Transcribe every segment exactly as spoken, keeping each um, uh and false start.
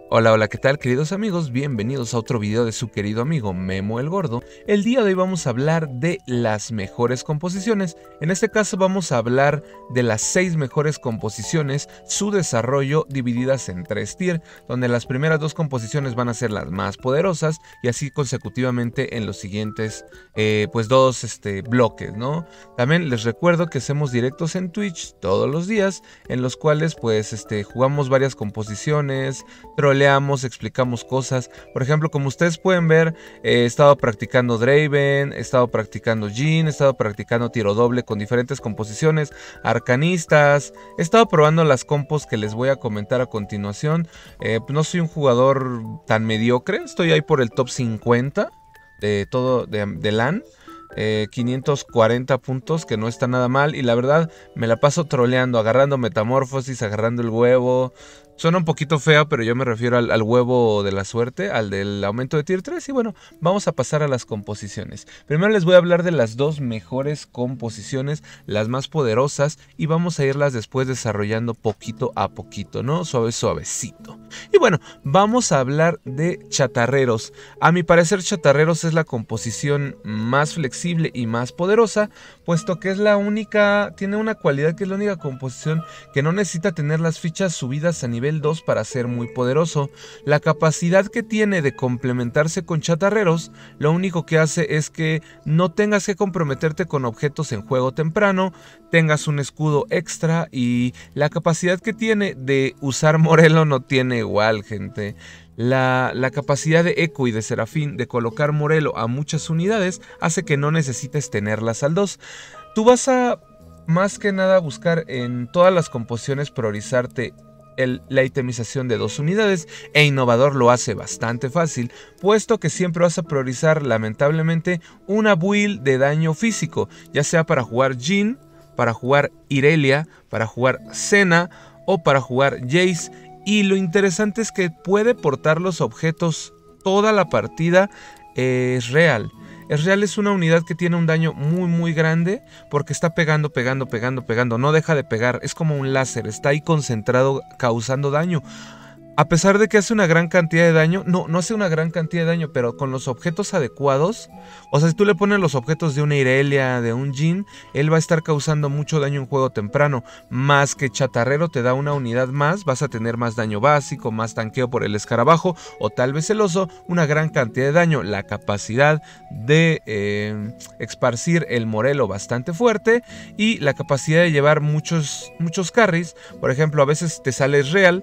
Hola, hola, ¿qué tal, queridos amigos? Bienvenidos a otro video de su querido amigo Memo el Gordo. El día de hoy vamos a hablar de las mejores composiciones. En este caso vamos a hablar de las seis mejores composiciones, su desarrollo divididas en tres tier, donde las primeras dos composiciones van a ser las más poderosas y así consecutivamente en los siguientes eh, pues dos este, bloques, ¿no? También les recuerdo que hacemos directos en Twitch todos los días, en los cuales pues este, jugamos varias composiciones, leamos, explicamos cosas. Por ejemplo, como ustedes pueden ver, eh, he estado practicando Draven, he estado practicando Jhin, he estado practicando tiro doble con diferentes composiciones, arcanistas, he estado probando las compos que les voy a comentar a continuación. Eh, no soy un jugador tan mediocre, estoy ahí por el top cincuenta de todo, de, de LAN. Eh, quinientos cuarenta puntos, que no está nada mal, y la verdad me la paso troleando, agarrando metamorfosis, agarrando el huevo. Suena un poquito feo, pero yo me refiero al, al huevo de la suerte, al del aumento de tier tres. Y bueno, vamos a pasar a las composiciones. Primero les voy a hablar de las dos mejores composiciones, las más poderosas, y vamos a irlas después desarrollando poquito a poquito, ¿no? Suave, suavecito. Y bueno, vamos a hablar de Chatarreros. A mi parecer, Chatarreros es la composición más flexible y más poderosa, puesto que es la única, tiene una cualidad que es la única composición que no necesita tener las fichas subidas a nivel dos para ser muy poderoso. La capacidad que tiene de complementarse con Chatarreros, lo único que hace es que no tengas que comprometerte con objetos en juego temprano, tengas un escudo extra, y la capacidad que tiene de usar Morelo no tiene igual, gente. La, la capacidad de Echo y de Serafín de colocar Morelo a muchas unidades hace que no necesites tenerlas al dos. Tú vas a más que nada buscar en todas las composiciones priorizarte El, la itemización de dos unidades, e Innovador lo hace bastante fácil, puesto que siempre vas a priorizar lamentablemente una build de daño físico, ya sea para jugar Jhin, para jugar Irelia, para jugar Senna o para jugar Jace. Y lo interesante es que puede portar los objetos toda la partida. eh, es real. Ezreal es una unidad que tiene un daño muy muy grande porque está pegando, pegando, pegando, pegando. No deja de pegar, es como un láser, está ahí concentrado causando daño. A pesar de que hace una gran cantidad de daño, no, no hace una gran cantidad de daño, pero con los objetos adecuados, o sea, si tú le pones los objetos de una Irelia, de un Jhin, él va a estar causando mucho daño en juego temprano. Más que Chatarrero te da una unidad más, vas a tener más daño básico, más tanqueo por el escarabajo, o tal vez el oso, una gran cantidad de daño. La capacidad de eh, esparcir el Morelo bastante fuerte, y la capacidad de llevar muchos, muchos carries. Por ejemplo, a veces te sale Ezreal,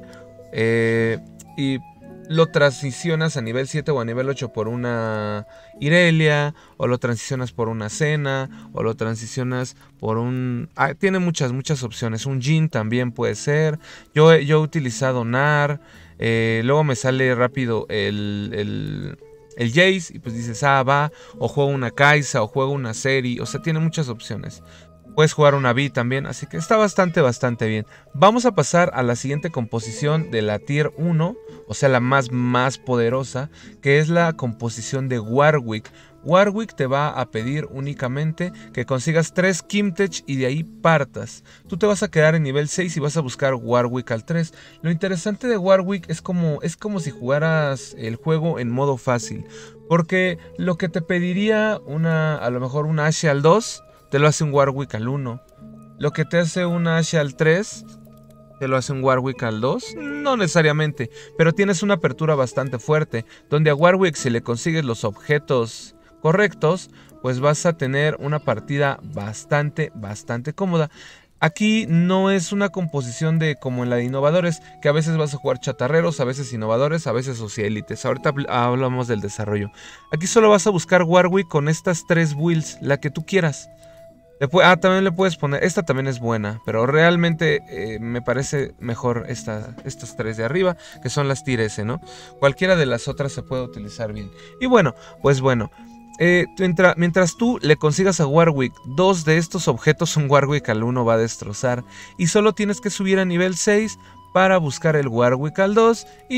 Eh, y lo transicionas a nivel siete o a nivel ocho por una Irelia, o lo transicionas por una Senna, o lo transicionas por un... Ah, tiene muchas, muchas opciones. Un Jhin también puede ser. Yo, he- yo he utilizado Gnar, eh, luego me sale rápido el... el el Jace, y pues dices, ah, va, o juego una Kai'Sa, o juego una Seri, o sea, tiene muchas opciones. Puedes jugar una Vi también, así que está bastante, bastante bien. Vamos a pasar a la siguiente composición de la tier uno, o sea, la más, más poderosa, que es la composición de Warwick. Warwick te va a pedir únicamente que consigas tres Kimtech y de ahí partas. Tú te vas a quedar en nivel seis y vas a buscar Warwick al tres. Lo interesante de Warwick es como, es como si jugaras el juego en modo fácil, porque lo que te pediría una, a lo mejor un Ashe al dos, te lo hace un Warwick al uno. Lo que te hace un Ashe al tres, te lo hace un Warwick al dos. No necesariamente, pero tienes una apertura bastante fuerte, donde a Warwick, si le consigues los objetos correctos, pues vas a tener una partida bastante, bastante cómoda. Aquí no es una composición de como en la de Innovadores, que a veces vas a jugar Chatarreros, a veces Innovadores, a veces Socialites. Ahorita hablamos del desarrollo. Aquí solo vas a buscar Warwick con estas tres builds, la que tú quieras. Le ah, también le puedes poner, esta también es buena, pero realmente eh, me parece mejor esta, estas tres de arriba, que son las tier S, ¿no? Cualquiera de las otras se puede utilizar bien. Y bueno, pues bueno, eh, mientras, mientras tú le consigas a Warwick dos de estos objetos, un Warwick al uno va a destrozar. Y solo tienes que subir a nivel seis para buscar el Warwick al dos y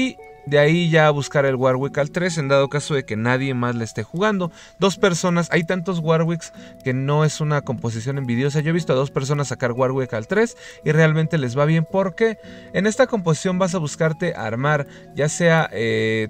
De ahí ya buscar el Warwick al tres en dado caso de que nadie más le esté jugando. Dos personas, hay tantos Warwicks que no es una composición envidiosa. Yo he visto a dos personas sacar Warwick al tres y realmente les va bien porque en esta composición vas a buscarte armar ya sea eh,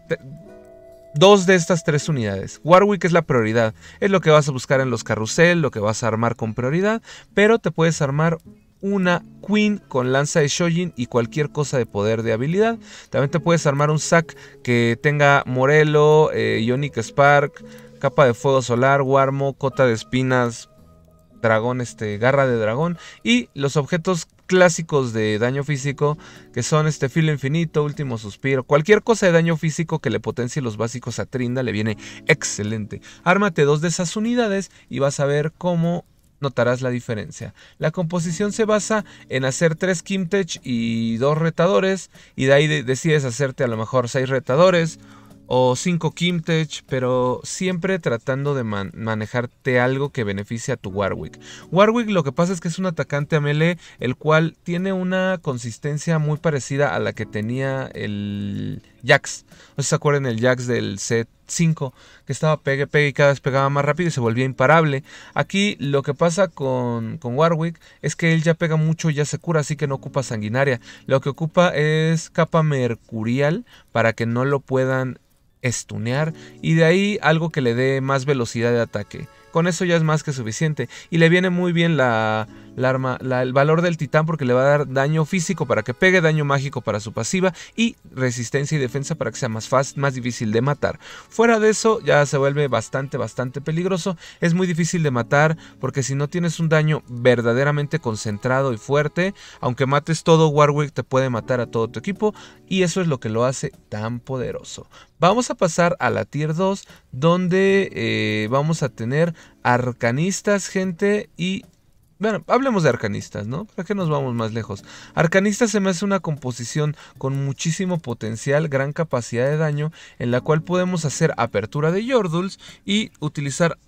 dos de estas tres unidades. Warwick es la prioridad, es lo que vas a buscar en los carrusel, lo que vas a armar con prioridad, pero te puedes armar una Queen con lanza de Shojin y cualquier cosa de poder de habilidad. También te puedes armar un Zac que tenga Morelo, eh, Ionic Spark, capa de fuego solar, Warmo, cota de espinas, dragón, este, garra de dragón y los objetos clásicos de daño físico que son este filo infinito, último suspiro, cualquier cosa de daño físico que le potencie los básicos a Trinda le viene excelente. Ármate dos de esas unidades y vas a ver cómo notarás la diferencia. La composición se basa en hacer tres Kimtech y dos retadores y de ahí de decides hacerte a lo mejor seis retadores o cinco Kimtech, pero siempre tratando de man manejarte algo que beneficie a tu Warwick. Warwick lo que pasa es que es un atacante a melee, el cual tiene una consistencia muy parecida a la que tenía el Jax. No sé si se acuerdan el Jax del set cinco, que estaba pegue pegue y cada vez pegaba más rápido y se volvía imparable. Aquí lo que pasa con, con Warwick es que él ya pega mucho y ya se cura, así que no ocupa sanguinaria. Lo que ocupa es capa mercurial para que no lo puedan estunear y de ahí algo que le dé más velocidad de ataque. Con eso ya es más que suficiente y le viene muy bien la, la arma, la, el valor del titán porque le va a dar daño físico para que pegue, daño mágico para su pasiva y resistencia y defensa para que sea más fácil, más difícil de matar. Fuera de eso ya se vuelve bastante bastante peligroso, es muy difícil de matar porque si no tienes un daño verdaderamente concentrado y fuerte, aunque mates todo, Warwick te puede matar a todo tu equipo y eso es lo que lo hace tan poderoso. Vamos a pasar a la tier dos donde eh, vamos a tener arcanistas, gente, y bueno, hablemos de arcanistas, ¿no? ¿Para qué nos vamos más lejos? Arcanistas se me hace una composición con muchísimo potencial, gran capacidad de daño, en la cual podemos hacer apertura de Yordles y utilizar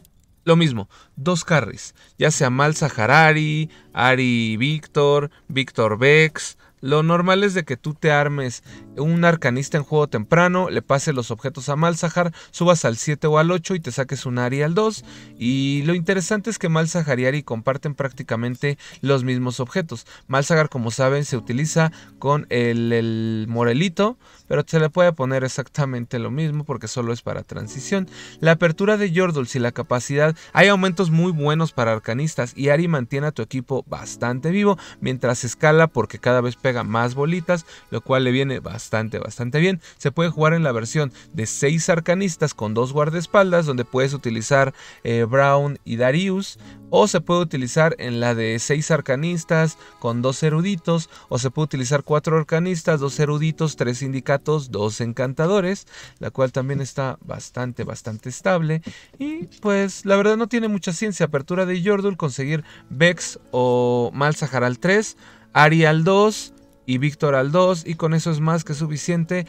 lo mismo, dos carries, ya sea Malza Harari, Ari Víctor, Víctor Vex. Lo normal es de que tú te armes un arcanista en juego temprano, le pases los objetos a Malzahar, subas al siete o al ocho y te saques un Ari al dos. Y lo interesante es que Malzahar y Ari comparten prácticamente los mismos objetos. Malzahar, como saben, se utiliza con el, el Morelito, pero se le puede poner exactamente lo mismo porque solo es para transición. La apertura de Yordles y la capacidad, hay aumentos muy buenos para arcanistas y Ari mantiene a tu equipo bastante vivo mientras escala porque cada vez pega más bolitas, lo cual le viene bastante bastante bien. Se puede jugar en la versión de seis arcanistas con dos guardaespaldas donde puedes utilizar eh, Braum y Darius, o se puede utilizar en la de seis arcanistas con dos eruditos, o se puede utilizar cuatro arcanistas, dos eruditos, tres sindicatos, dos encantadores, la cual también está bastante bastante estable. Y pues la verdad no tiene mucha ciencia. Apertura de Yordle, conseguir Vex o Malzahar al tres, Ari al dos y Víctor al dos, y con eso es más que suficiente.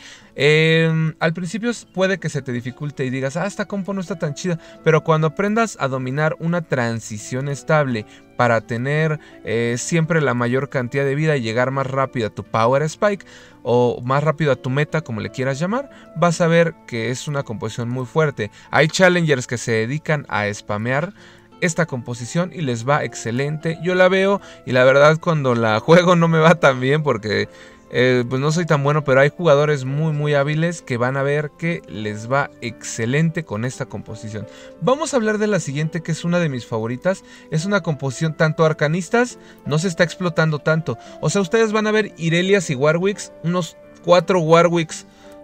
Eh, al principio puede que se te dificulte y digas, ah, esta compo no está tan chida, pero cuando aprendas a dominar una transición estable para tener eh, siempre la mayor cantidad de vida y llegar más rápido a tu Power Spike o más rápido a tu meta, como le quieras llamar, vas a ver que es una composición muy fuerte. Hay challengers que se dedican a spamear esta composición y les va excelente. Yo la veo y la verdad cuando la juego no me va tan bien porque eh, pues no soy tan bueno, pero hay jugadores muy muy hábiles que van a ver que les va excelente con esta composición. Vamos a hablar de la siguiente, que es una de mis favoritas. Es una composición tanto arcanistas, no se está explotando tanto. O sea, ustedes van a ver Irelias y Warwicks, unos cuatro Warwicks.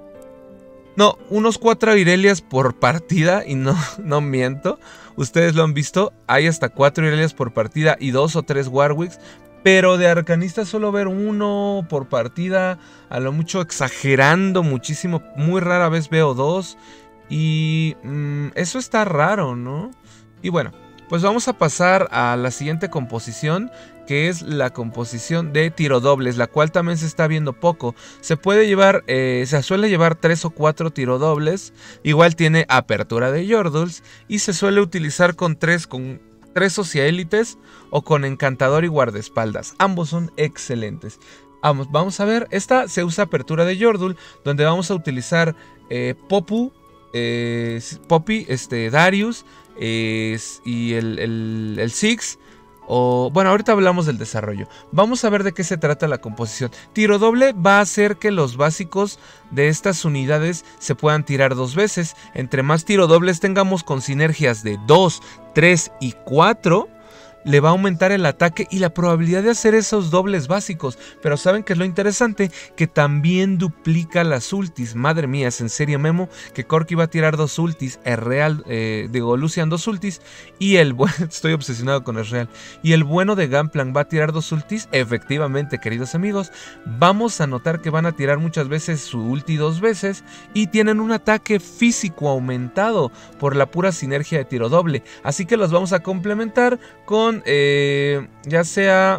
No, unos cuatro Irelias por partida y no, no miento. Ustedes lo han visto, hay hasta cuatro Irelias por partida y dos o tres Warwicks. Pero de arcanistas solo ver uno por partida, a lo mucho exagerando muchísimo. Muy rara vez veo dos y mmm, eso está raro, ¿no? Y bueno, pues vamos a pasar a la siguiente composición, que es la composición de tirodobles, la cual también se está viendo poco. Se puede llevar, eh, se suele llevar tres o cuatro tirodobles, igual tiene apertura de Yordles y se suele utilizar con tres, con tres sociaélites o con encantador y guardaespaldas. Ambos son excelentes. Vamos, vamos a ver, esta se usa apertura de Yordle, donde vamos a utilizar eh, Popu, eh, Poppy, este, Darius eh, y el, el, el Six. O, bueno, ahorita hablamos del desarrollo. Vamos a ver de qué se trata la composición. Tiro doble va a hacer que los básicos de estas unidades se puedan tirar dos veces. Entre más tiro dobles tengamos con sinergias de dos, tres y cuatro, le va a aumentar el ataque y la probabilidad de hacer esos dobles básicos. Pero ¿saben qué es lo interesante? Que también duplica las ultis. Madre mía, es en serio, Memo, que Corki va a tirar dos ultis, es real, eh, digo, Lucian dos ultis, y el bueno, estoy obsesionado con el real, y el bueno de Gunplank va a tirar dos ultis. Efectivamente, queridos amigos, vamos a notar que van a tirar muchas veces su ulti dos veces, y tienen un ataque físico aumentado por la pura sinergia de tiro doble. Así que los vamos a complementar con Eh, ya sea,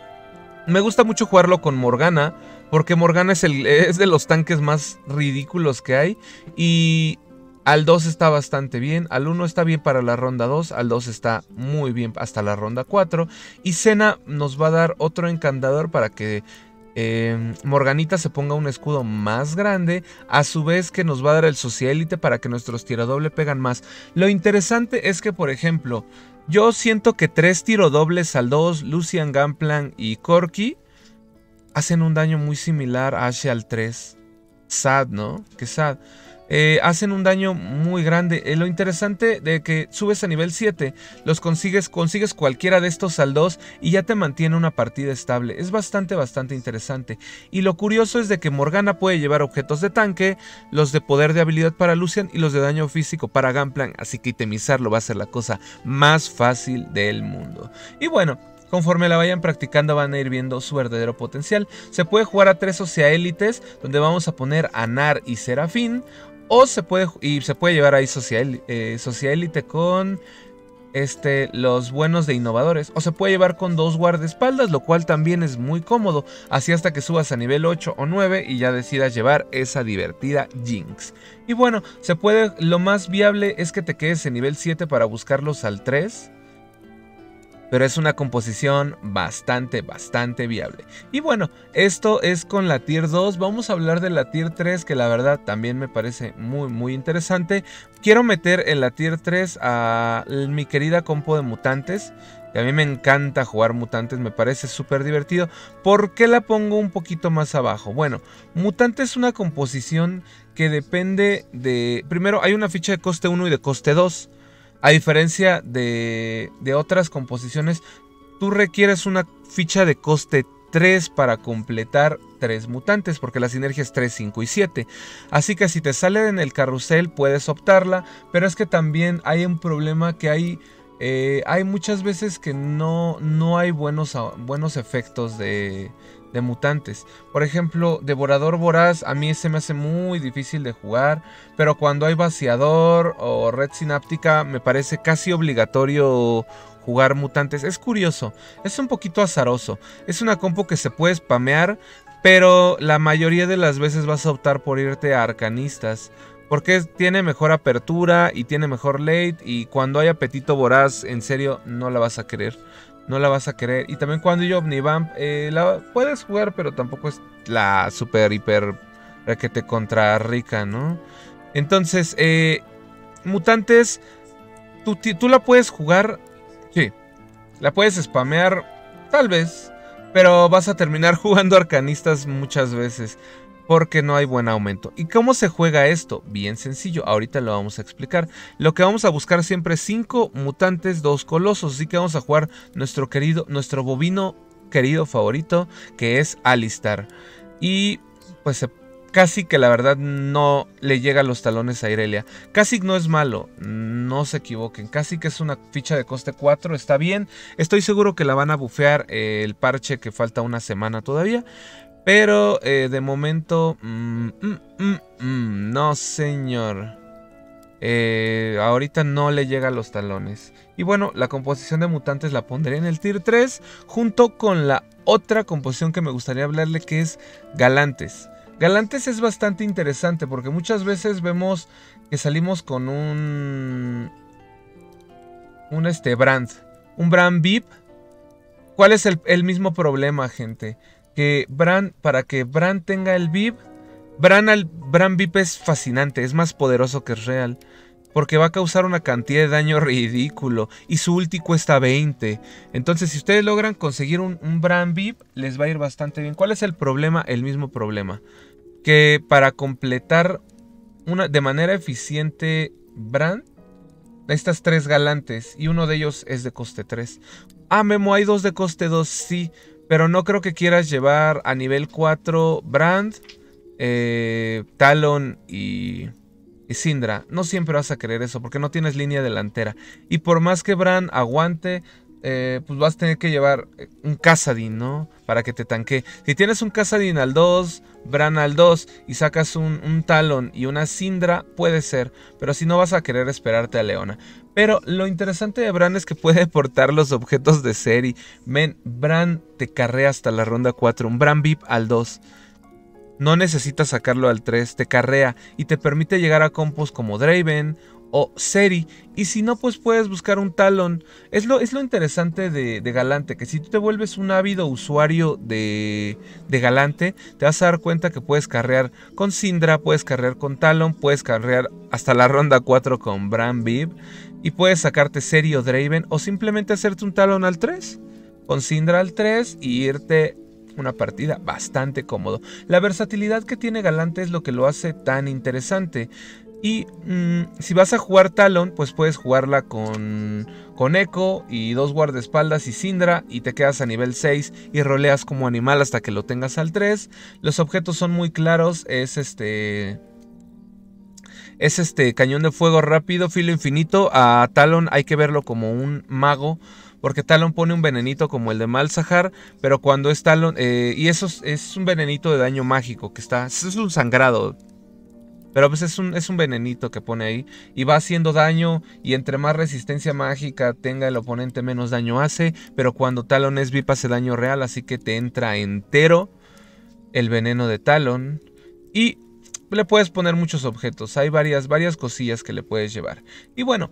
me gusta mucho jugarlo con Morgana, porque Morgana es, el, es de los tanques más ridículos que hay, y al dos está bastante bien, al uno está bien para la ronda dos, al dos está muy bien hasta la ronda cuatro, y Senna nos va a dar otro encantador para que Eh, Morganita se ponga un escudo más grande, a su vez que nos va a dar el Socialite para que nuestros tiradoble pegan más. Lo interesante es que, por ejemplo, yo siento que tres tirodobles al dos, Lucian, Gunplank y Corki, hacen un daño muy similar a Ashe al tres. Sad, ¿no? Que sad. Eh, hacen un daño muy grande. Eh, lo interesante de que subes a nivel siete, los consigues, consigues cualquiera de estos al dos y ya te mantiene una partida estable. Es bastante, bastante interesante. Y lo curioso es de que Morgana puede llevar objetos de tanque, los de poder de habilidad para Lucian y los de daño físico para Gunplank. Así que itemizarlo va a ser la cosa más fácil del mundo. Y bueno, conforme la vayan practicando van a ir viendo su verdadero potencial. Se puede jugar a tres Socialites, donde vamos a poner a Nar y Serafín. O se puede, y se puede llevar ahí Social, eh, Socialite con este, los buenos de innovadores. O se puede llevar con dos guardaespaldas, lo cual también es muy cómodo. Así hasta que subas a nivel ocho o nueve y ya decidas llevar esa divertida Jinx. Y bueno, se puede, lo más viable es que te quedes en nivel siete para buscarlos al tres. Pero es una composición bastante, bastante viable. Y bueno, esto es con la tier dos. Vamos a hablar de la tier tres, que la verdad también me parece muy, muy interesante. Quiero meter en la tier tres a mi querida compo de mutantes, que a mí me encanta jugar mutantes, me parece súper divertido. ¿Por qué la pongo un poquito más abajo? Bueno, mutante es una composición que depende de... Primero, hay una ficha de coste uno y de coste dos. A diferencia de, de otras composiciones, tú requieres una ficha de coste tres para completar tres mutantes, porque la sinergia es tres, cinco y siete. Así que si te sale en el carrusel puedes optarla, pero es que también hay un problema que hay, eh, hay muchas veces que no, no hay buenos, buenos efectos de... de mutantes. Por ejemplo, Devorador Voraz a mí se me hace muy difícil de jugar, pero cuando hay Vaciador o Red Sináptica me parece casi obligatorio jugar mutantes. Es curioso, es un poquito azaroso, es una compo que se puede spamear, pero la mayoría de las veces vas a optar por irte a Arcanistas, porque tiene mejor apertura y tiene mejor late, y cuando hay Apetito Voraz, en serio, no la vas a querer. No la vas a querer. Y también cuando hay Omnivamp, eh, la puedes jugar, pero tampoco es la super, hiper, requete contra rica, ¿no? Entonces, eh, mutantes, tú, tú la puedes jugar, sí, la puedes spamear, tal vez, pero vas a terminar jugando Arcanistas muchas veces, porque no hay buen aumento. ¿Y cómo se juega esto? Bien sencillo, ahorita lo vamos a explicar. Lo que vamos a buscar siempre es cinco mutantes, dos colosos. Así que vamos a jugar nuestro querido, nuestro bovino querido favorito, que es Alistar. Y pues casi que la verdad no le llega a los talones a Irelia. Kha'Zix no es malo, no se equivoquen. Kha'Zix es una ficha de coste cuatro, está bien. Estoy seguro que la van a bufear eh, el parche, que falta una semana todavía. Pero eh, de momento, mm, mm, mm, mm, no señor, eh, ahorita no le llega a los talones. Y bueno, la composición de mutantes la pondré en el tier tres, junto con la otra composición que me gustaría hablarle, que es Galantes. Galantes es bastante interesante porque muchas veces vemos que salimos con un, un este brand, un brand V I P. ¿Cuál es el, el mismo problema, gente? que Bran, para que Bran tenga el V I P, Bran, al, Bran V I P es fascinante, es más poderoso que Real. Porque va a causar una cantidad de daño ridículo. Y su ulti cuesta veinte. Entonces si ustedes logran conseguir un, un Bran V I P, les va a ir bastante bien. ¿Cuál es el problema? El mismo problema. Que para completar una, de manera eficiente Bran, necesitas tres galantes. Y uno de ellos es de coste tres. Ah, Memo, hay dos de coste dos, sí. Pero no creo que quieras llevar a nivel cuatro Brand, eh, Talon y... y Syndra. No siempre vas a querer eso porque no tienes línea delantera. Y por más que Bran aguante, eh, pues vas a tener que llevar un Kassadin, ¿no? Para que te tanque. Si tienes un Kassadin al dos, Bran al dos y sacas un, un Talon y una Syndra, puede ser. Pero si no vas a querer esperarte a Leona. Pero lo interesante de Bran es que puede portar los objetos de serie. Men, Bran te carrea hasta la ronda cuatro. Un Bran V I P al dos. No necesitas sacarlo al tres, te carrea y te permite llegar a compos como Draven o Seri. Y si no, pues puedes buscar un Talon. Es lo, es lo interesante de, de Galante, que si tú te vuelves un ávido usuario de, de Galante, te vas a dar cuenta que puedes carrear con Syndra, puedes carrear con Talon, puedes carrear hasta la ronda cuatro con Bran V I P. Y puedes sacarte Seri o Draven o simplemente hacerte un Talon al tres. Con Syndra al tres y irte... una partida bastante cómodo. La versatilidad que tiene Galante es lo que lo hace tan interesante. Y mmm, si vas a jugar Talon, pues puedes jugarla con, con Echo y dos guardaespaldas y Syndra y te quedas a nivel seis y roleas como animal hasta que lo tengas al tres. Los objetos son muy claros, es este... Es este cañón de fuego rápido, filo infinito. A Talon hay que verlo como un mago, porque Talon pone un venenito como el de Malzahar, pero cuando es Talon... Eh, y eso es, es un venenito de daño mágico que está... Es un sangrado. Pero pues es un, es un venenito que pone ahí. Y va haciendo daño. Y entre más resistencia mágica tenga el oponente, menos daño hace. Pero cuando Talon es V I P hace daño real. Así que te entra entero el veneno de Talon. Y le puedes poner muchos objetos. Hay varias, varias cosillas que le puedes llevar. Y bueno...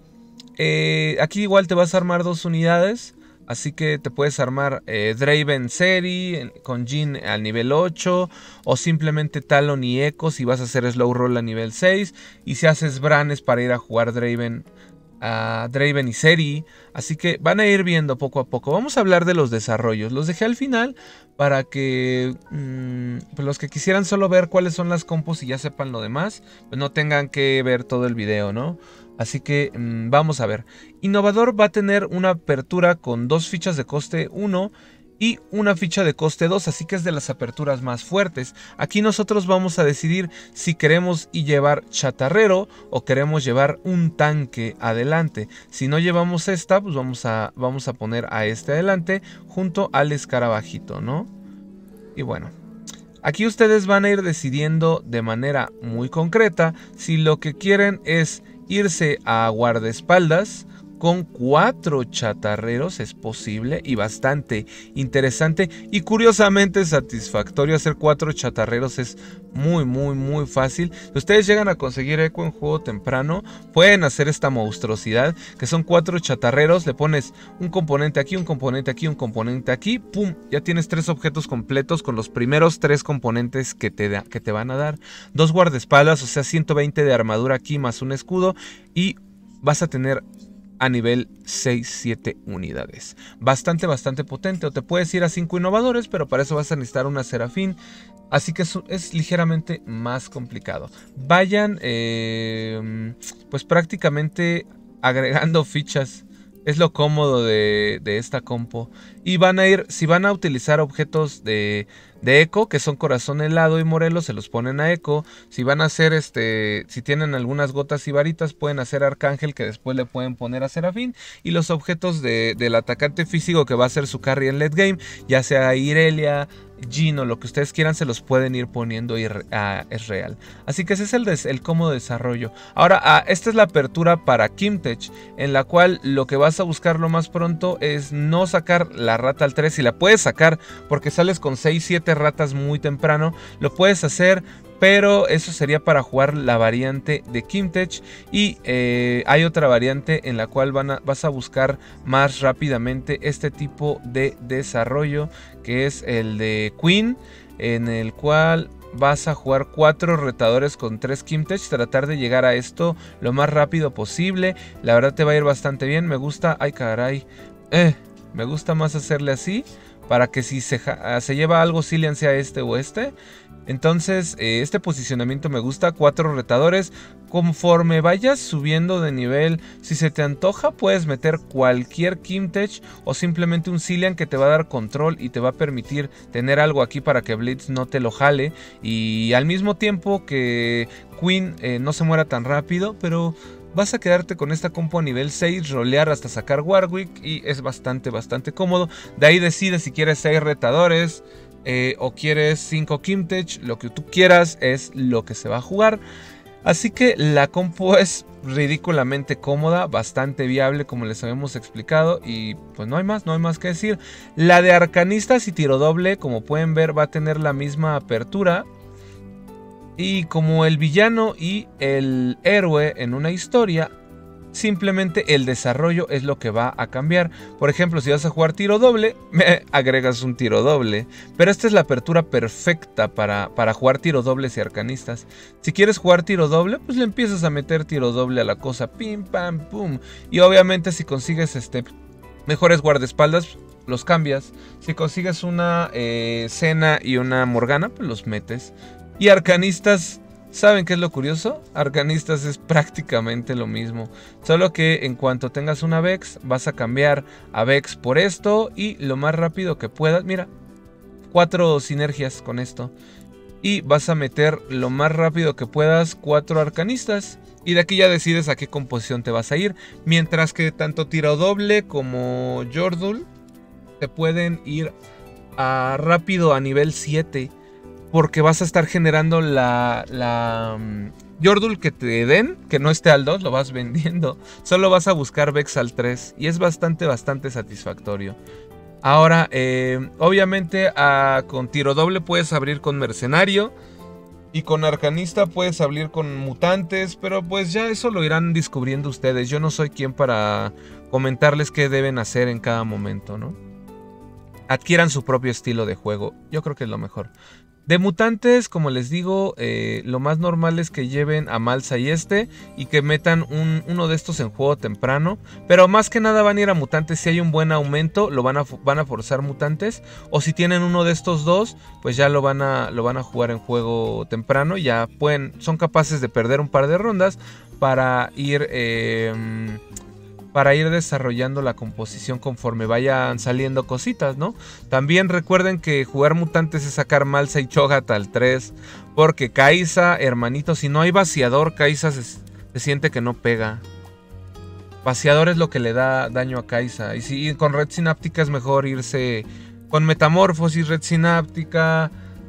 Eh, aquí igual te vas a armar dos unidades, así que te puedes armar eh, Draven Seri con Jhin al nivel ocho, o simplemente Talon y Echo si vas a hacer slow roll a nivel seis, y si haces Bran es para ir a jugar Draven, a Draven y Seri. Así que van a ir viendo poco a poco. Vamos a hablar de los desarrollos, los dejé al final para que mmm, pues los que quisieran solo ver cuáles son las compos y ya sepan lo demás, pues no tengan que ver todo el video, ¿no? Así que mmm, vamos a ver. Innovador va a tener una apertura con dos fichas de coste uno y una ficha de coste dos, así que es de las aperturas más fuertes. Aquí nosotros vamos a decidir si queremos y llevar chatarrero o queremos llevar un tanque adelante. Si no llevamos esta, pues vamos a, vamos a poner a este adelante junto al escarabajito, ¿no? Y bueno, aquí ustedes van a ir decidiendo de manera muy concreta si lo que quieren es irse a guardaespaldas con cuatro chatarreros. Es posible y bastante interesante y curiosamente satisfactorio. Hacer cuatro chatarreros es muy muy muy fácil. Si ustedes llegan a conseguir Echo en juego temprano, pueden hacer esta monstruosidad que son cuatro chatarreros. Le pones un componente aquí, un componente aquí, un componente aquí, pum, ya tienes tres objetos completos con los primeros tres componentes que te, da, que te van a dar. Dos guardaespaldas, o sea ciento veinte de armadura aquí más un escudo, y vas a tener a nivel seis siete unidades. Bastante, bastante potente. O te puedes ir a cinco innovadores, pero para eso vas a necesitar una Serafín. Así que es, es ligeramente más complicado. Vayan, eh, pues prácticamente agregando fichas. Es lo cómodo de, de esta compo. Y van a ir, si van a utilizar objetos de, de Echo, que son Corazón Helado y Morelos, se los ponen a Echo. Si van a hacer, este, si tienen algunas gotas y varitas, pueden hacer Arcángel, que después le pueden poner a Serafín. Y los objetos de, del atacante físico, que va a ser su carry en late game, ya sea Irelia, Jhin o lo que ustedes quieran, se los pueden ir poniendo y uh, es real. Así que ese es el, des el cómodo desarrollo. Ahora, uh, esta es la apertura para Kimtech, en la cual lo que vas a buscar lo más pronto es no sacar la rata al tres. Si la puedes sacar porque sales con seis siete ratas muy temprano, lo puedes hacer, pero eso sería para jugar la variante de Kimtech. Y eh, hay otra variante en la cual van a, vas a buscar más rápidamente este tipo de desarrollo, que es el de Queen, en el cual vas a jugar cuatro retadores con tres Kimtech, tratar de llegar a esto lo más rápido posible. La verdad te va a ir bastante bien, me gusta, ay caray, eh, me gusta más hacerle así, para que si se, se lleva algo Cillian sea este o este. Entonces eh, este posicionamiento me gusta, cuatro retadores. Conforme vayas subiendo de nivel, si se te antoja puedes meter cualquier Kimtech o simplemente un Cillian que te va a dar control y te va a permitir tener algo aquí para que Blitz no te lo jale. Y al mismo tiempo que Queen eh, no se muera tan rápido, pero vas a quedarte con esta compo a nivel seis, rolear hasta sacar Warwick y es bastante, bastante cómodo. De ahí decides si quieres seis retadores eh, o quieres cinco Kimtech, lo que tú quieras es lo que se va a jugar. Así que la compo es ridículamente cómoda, bastante viable como les habíamos explicado y pues no hay más, no hay más que decir. La de Arcanistas y Tiro Doble, como pueden ver, va a tener la misma apertura. Y como el villano y el héroe en una historia, simplemente el desarrollo es lo que va a cambiar. Por ejemplo, si vas a jugar tiro doble, me agregas un tiro doble. Pero esta es la apertura perfecta para, para jugar tiro dobles y arcanistas. Si quieres jugar tiro doble, pues le empiezas a meter tiro doble a la cosa. Pim, pam, pum. Y obviamente si consigues este, mejores guardaespaldas, los cambias. Si consigues una eh, Senna y una Morgana, pues los metes. Y arcanistas, ¿saben qué es lo curioso? Arcanistas es prácticamente lo mismo, solo que en cuanto tengas una Vex, vas a cambiar a Vex por esto y lo más rápido que puedas, mira, cuatro sinergias con esto. Y vas a meter lo más rápido que puedas cuatro arcanistas. Y de aquí ya decides a qué composición te vas a ir. Mientras que tanto tiro doble como Yordle te pueden ir a rápido a nivel siete. Porque vas a estar generando la, la um, Yordle que te den, que no esté al dos, lo vas vendiendo. Solo vas a buscar Vex al tres y es bastante, bastante satisfactorio. Ahora, eh, obviamente a, con tiro doble puedes abrir con Mercenario. Y con Arcanista puedes abrir con Mutantes, pero pues ya eso lo irán descubriendo ustedes. Yo no soy quien para comentarles qué deben hacer en cada momento, ¿no? Adquieran su propio estilo de juego, yo creo que es lo mejor. De mutantes, como les digo, eh, lo más normal es que lleven a Malsa y este y que metan un, uno de estos en juego temprano. Pero más que nada van a ir a mutantes si hay un buen aumento, lo van a, van a forzar mutantes. O si tienen uno de estos dos, pues ya lo van a, lo van a jugar en juego temprano. Ya pueden, son capaces de perder un par de rondas para ir... Eh, para ir desarrollando la composición conforme vayan saliendo cositas, ¿no? También recuerden que jugar mutantes es sacar Malsa y Cho'Gath al tres, porque Kai'Sa, hermanito, si no hay vaciador, Kai'Sa se, se siente que no pega. Vaciador es lo que le da daño a Kai'Sa, y si con red sináptica es mejor irse con metamorfosis, red sináptica,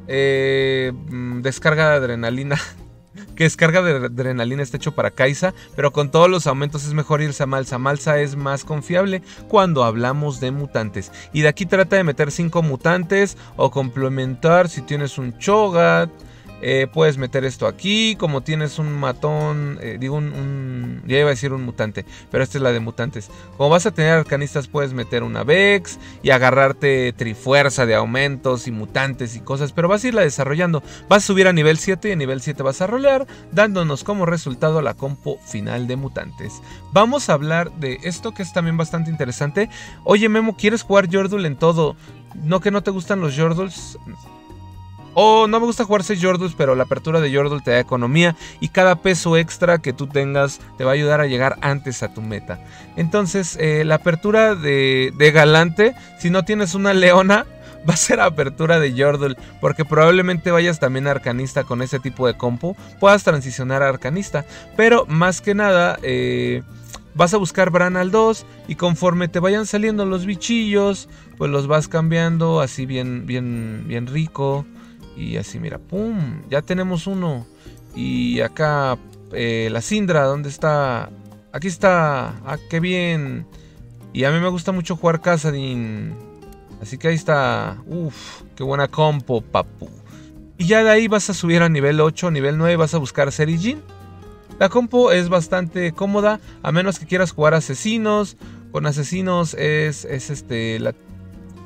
eh, descarga de adrenalina. Que descarga de adrenalina está hecho para Kai'Sa, pero con todos los aumentos es mejor irse a Malsa. Malsa es más confiable cuando hablamos de mutantes. Y de aquí trata de meter cinco mutantes o complementar si tienes un Cho'Gath. Eh, puedes meter esto aquí, como tienes un matón, eh, digo un, un, ya iba a decir un mutante, pero esta es la de mutantes. Como vas a tener arcanistas puedes meter una Vex y agarrarte trifuerza de aumentos y mutantes y cosas, pero vas a irla desarrollando. Vas a subir a nivel siete y a nivel siete vas a rolear, dándonos como resultado la compo final de mutantes. Vamos a hablar de esto que es también bastante interesante. Oye Memo, ¿quieres jugar Yordle en todo? ¿No que no te gustan los Yordles? O oh, no me gusta jugar seis Yordles, pero la apertura de Yordle te da economía y cada peso extra que tú tengas te va a ayudar a llegar antes a tu meta. Entonces, eh, la apertura de, de Galante, si no tienes una Leona, va a ser apertura de Yordle, porque probablemente vayas también a Arcanista con ese tipo de compo, puedas transicionar a Arcanista, pero más que nada... Eh, vas a buscar Bran al dos y conforme te vayan saliendo los bichillos, pues los vas cambiando así bien, bien, bien rico. Y así, mira, ¡pum! Ya tenemos uno. Y acá, eh, la Syndra, ¿dónde está? Aquí está. ¡Ah, qué bien! Y a mí me gusta mucho jugar Kassadin. Así que ahí está. ¡Uf! ¡Qué buena compo, papu! Y ya de ahí vas a subir a nivel ocho, nivel nueve, vas a buscar Serijin. La compo es bastante cómoda, a menos que quieras jugar asesinos. Con asesinos es, es este... La...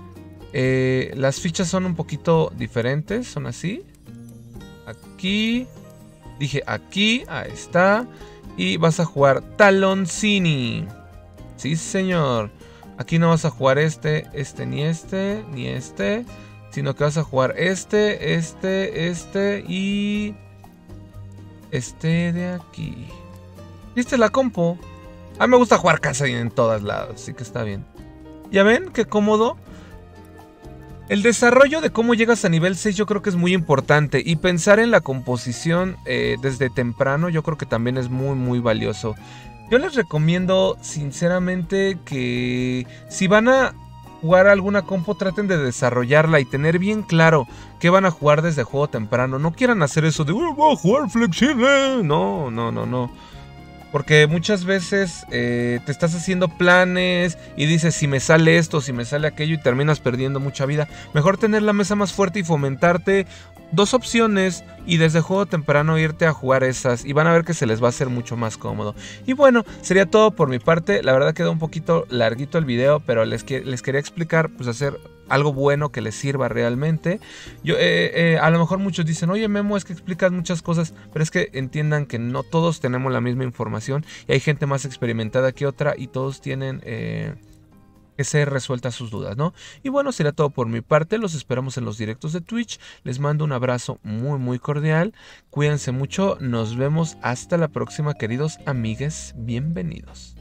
Eh, las fichas son un poquito diferentes, son así. Aquí. Dije aquí, ahí está. Y vas a jugar Taloncini. Sí, señor. Aquí no vas a jugar este, este, ni este, ni este. Sino que vas a jugar este, este, este y... este de aquí. Y esta es la compo. A mí me gusta jugar casi en todas lados, así que está bien. ¿Ya ven qué cómodo? El desarrollo de cómo llegas a nivel seis yo creo que es muy importante. Y pensar en la composición eh, desde temprano yo creo que también es muy muy valioso. Yo les recomiendo sinceramente que si van a jugar alguna compo traten de desarrollarla y tener bien claro qué van a jugar desde juego temprano. No quieran hacer eso de oh, voy a jugar flexible. No, no, no, no. Porque muchas veces eh, te estás haciendo planes y dices si me sale esto, si me sale aquello y terminas perdiendo mucha vida. Mejor tener la mesa más fuerte y fomentarte dos opciones y desde juego temprano irte a jugar esas y van a ver que se les va a hacer mucho más cómodo. Y bueno, sería todo por mi parte. La verdad quedó un poquito larguito el video, pero les, que, les quería explicar, pues hacer algo bueno que les sirva realmente. Yo, eh, eh, a lo mejor muchos dicen, oye Memo, es que explicas muchas cosas, pero es que entiendan que no todos tenemos la misma información y hay gente más experimentada que otra y todos tienen eh, que ser resueltas sus dudas, ¿no? Y bueno, será todo por mi parte, los esperamos en los directos de Twitch, les mando un abrazo muy muy cordial, cuídense mucho, nos vemos hasta la próxima queridos amigues, bienvenidos.